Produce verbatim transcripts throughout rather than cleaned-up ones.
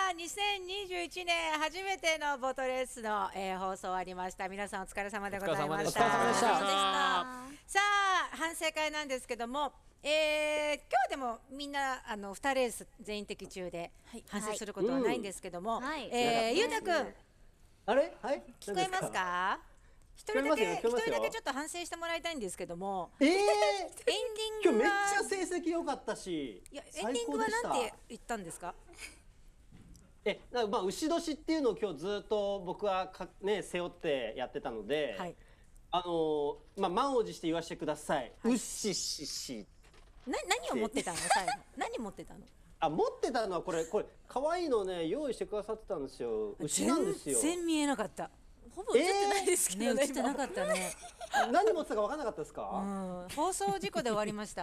あ、にせんにじゅういちねん初めてのボートレースの、えー、放送終わりました。皆さんお疲れ様でございました。 お疲れ様でした。 さあ、反省会なんですけども、えー、今日でもみんなあのにレース全員的中で反省することはないんですけども、はい、えー、ゆうたくん、 あれ、はい、 聞こえますか？一人だけ一人だけちょっと反省してもらいたいんですけども、 えー、 エンディングは今日めっちゃ成績良かったし、 いやエンディングはなんて言ったんですか？ え、なんかまあ牛年っていうのを今日ずっと僕はかね背負ってやってたので、はい、あのー、まあ満を持して言わせてください。はい、うっししし。 な何を持ってたの最後？何持ってたの？ あ、持ってたのはこれこれ可愛いのね用意してくださってたんですよ。牛なんですよ。 全然見えなかった。 ほぼ映ってないですけどね。 映ってなかったね。 何持ってたか分からなかったですか？ うん、放送事故で終わりました。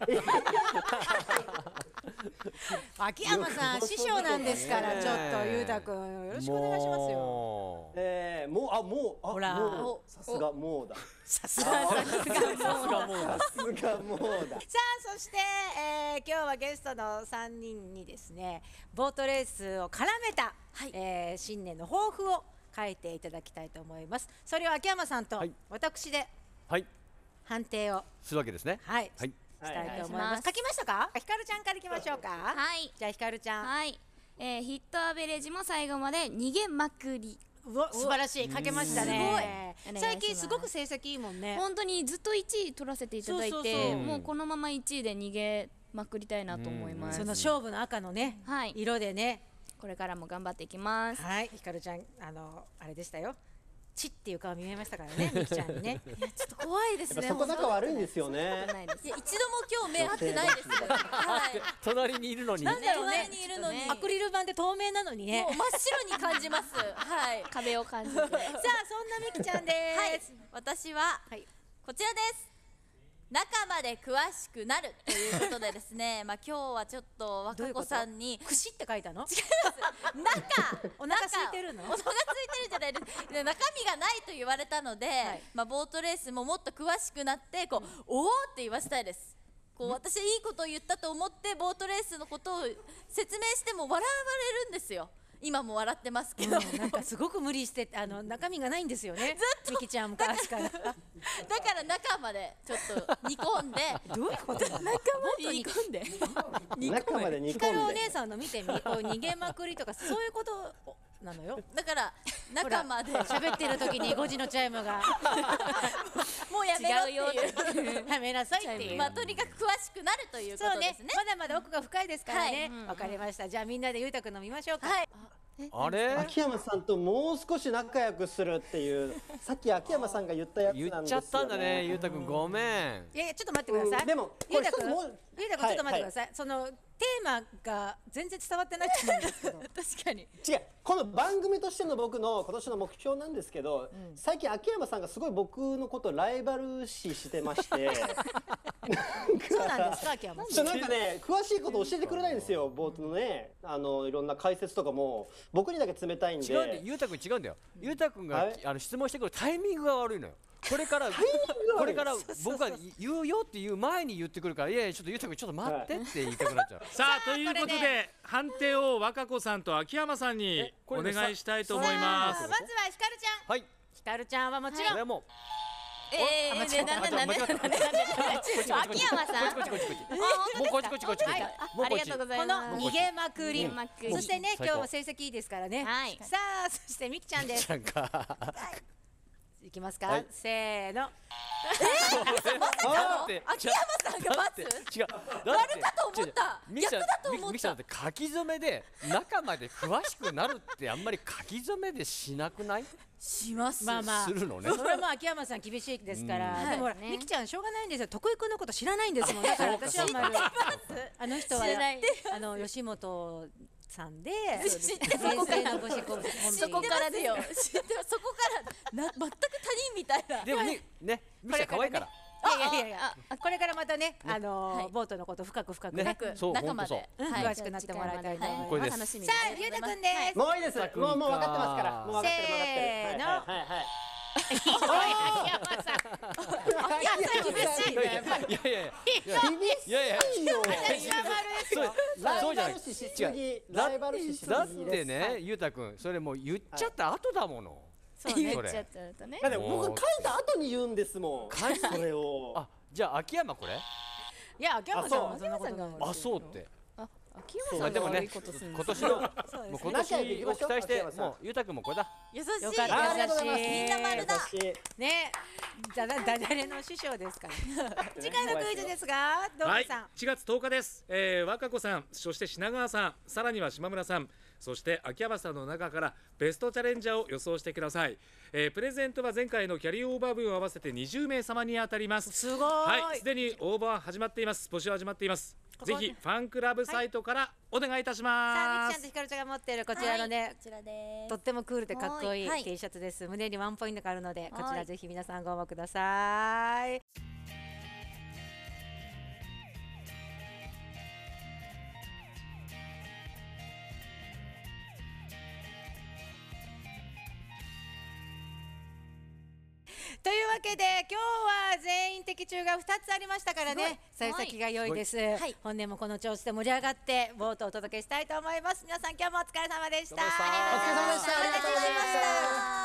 秋山さん師匠なんですからちょっとゆうたくんよろしくお願いしますよ。 ええー、もうあもうあほらもうさすがもうだ。 さすがさすがもうだ。 さすがもうだ。 さあそして、えー、今日はゲストのさんにんにですねボートレースを絡めた、はい、えー、新年の抱負を書いていただきたいと思います。それを秋山さんと私で判定をするわけですね。 はい。はいしたいと思います。書きましたか？ひかるちゃんからいきましょうか。 はい。 じゃあひかるちゃん。 はい。えー、ヒットアベレージも最後まで逃げまくり。 うわ、素晴らしい。書けましたね。すごい。最近すごく成績いいもんね。 本当にずっといちい取らせていただいて、もうこのままいちいで逃げまくりたいなと思います。 その勝負の赤のね、はい、色でね、 これからも頑張っていきます。 はい。ひかるちゃん、あのあれでしたよ。ちっていう顔見えましたからね、みきちゃんにね。 いやちょっと怖いですね。 そこ仲悪いんですよね。 いや一度も今日目合ってないです。はい。 隣にいるのに。 なんだろうね。 隣にいるのに。 アクリル板で透明なのにね。 もう真っ白に感じます。はい。壁を感じて。さあそんなみきちゃんです。 はい。私はこちらです。中まで詳しくなるということでですね、まあ今日はちょっと若子さんに串って書いたの？違います。中、 お腹空いてるの？ お腹空いてるんじゃないです。中身がないと言われたので、はい、まあボートレースももっと詳しくなってこう、うん、おおって言わせたいです。こう私いいことを言ったと思ってボートレースのことを説明しても笑われるんですよ。今も笑ってますけど、 うん、なんかすごく無理してあの中身がないんですよね。ずっとみきちゃん昔からだから中までちょっと煮込んでどういうこと？中まで煮込んで中まで煮込んで。 ひかるお姉さんの見てみ、こう逃げまくりとかそういうことなのよ。 だから中まで喋ってる時にごじのチャイムがもうやめろっていうやめなさいっていう。 まあとにかく詳しくなるということですね。 まだまだ奥が深いですからね。わかりました。じゃあみんなでゆうたくん飲みましょうか。 あれ？ 秋山さんともう少し仲良くするっていうさっき秋山さんが言ったやつなんですよね。 言っちゃったんだね、ゆうたくんごめん。 いやいやちょっと待ってください。でもゆうたくんゆうたくんちょっと待ってください。そのテーマが全然伝わってないと思うんですけど確かに違う、この番組としての僕の今年の目標なんですけど、うん、最近秋山さんがすごい僕のことをライバル視してましてそうなんですか秋山さん。 なんかね詳しいこと教えてくれないんですよ。ボートのねあのいろんな解説とかも僕にだけ冷たいんで。 違うんだよ、ゆうたくん違うんだよ。ゆうたくんがあの質問してくるタイミングが悪いのよ。これからこれから僕が言うよっていう前に言ってくるから、いやいやちょっとゆうたくんちょっと待ってって言いたくなっちゃう。 さあということで判定を若子さんと秋山さんにお願いしたいと思います。 まずはひかるちゃん。 はい。 ひかるちゃんはもちろん。 これも。 ええ、ね、なんでなんでなんでなんで秋山さん。 もうこっちこっちこっち。 ありがとうございます。 この逃げまくり。そしてね今日も成績いいですからね。さあそしてみきちゃんです。いきますか。せーの。 え、秋山さんが待つ？ 違う。 悪かと思った。逆だと思った。 みきちゃんだって書き初めで中まで詳しくなるってあんまり書き初めでしなくない？ します。 まあまあ。 するのね。 それも秋山さん厳しいですから。でもみきちゃんしょうがないんですよ。徳井くんのこと知らないんですもん。だから私はまああの人はあの吉本さんで知ってそこからのごしこそこからですよ。知ってそこからな全く他人みたいな。 でもねねみきちゃん可愛いから。 いやいやいやこれからまたねあのボートのこと深く深くね中まで詳しくなってもらいたいと思います。さあゆうたくんです。 もういいです。もうもう分かってますから。もう分かってる分かってる。せーの。 いや厳しい。 いやいやいやいやいやいやいやそうじゃない。違う。ライバル視しすぎ。だってね、ゆうたくん、それもう言っちゃった後だもの。 そう言っちゃったとね。 だって僕書いた後に言うんですもん。書いたそれを。 あ、じゃあ秋山これ？ いや秋山さんはそんなことない。 あ、そうって。 秋山さんが悪いことするんです。 今年のもう今年を期待してもうゆうたくんもこれだ。 優しい。 よかった優しい。 みんな丸だ。 ね、だだだ誰の師匠ですから。次回のクイズですが、どうもさん。 しがつとおかです。えー、若子さん、そして品川さん、さらには島村さん、そして秋山さんの中からベストチャレンジャーを予想してください。えー、プレゼントは前回のキャリーオーバー分を合わせてにじゅうめいさまに当たります。 すごい。 はい、すでに応募は始まっています。募集は始まっています。ぜひファンクラブサイトからお願いいたします。 さあ、みきちゃんとひかるちゃんが持っているこちらのね、 こちらです。 とってもクールでかっこいい T シャツです。胸にワンポイントがあるので、こちらぜひ皆さんご応募ください。というわけで今日は全員的中がふたつありましたからね、幸先が良いです。本年もこの調子で盛り上がってボートをお届けしたいと思います。皆さん今日もお疲れ様でした。 お疲れ様でした。ありがとうございました。